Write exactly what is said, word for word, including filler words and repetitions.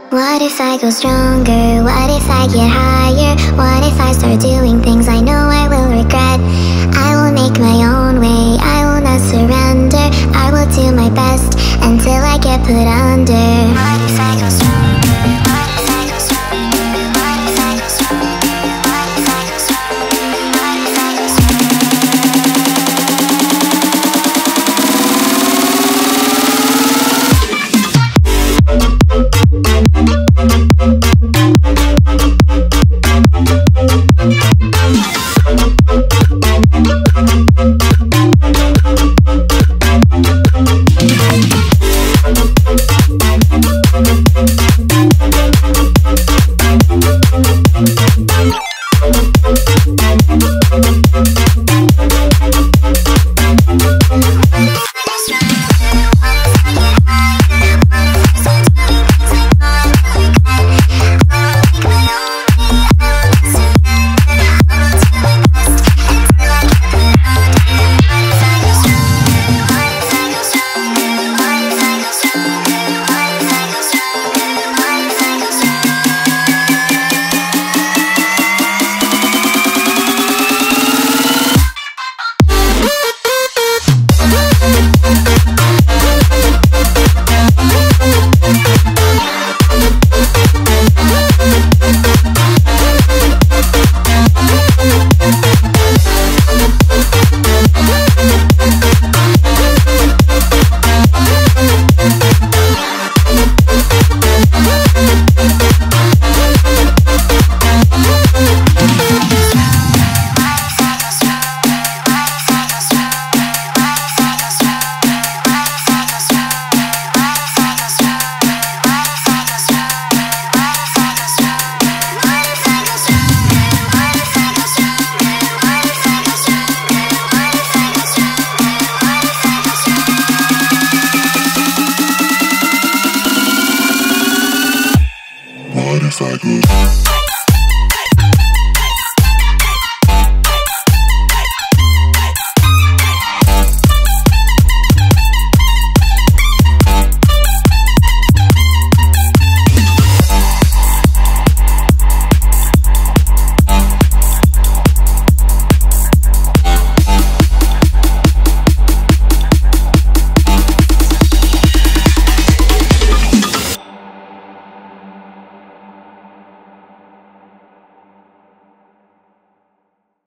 What if I go stronger? What if I get higher? What if I start doing things I know I will regret? I will make my own way, I will not surrender. I will do my best until I get put under. What if I go stronger? What if I go stronger? What if I go stronger? What if I go stronger? What if I go stronger? Cycles.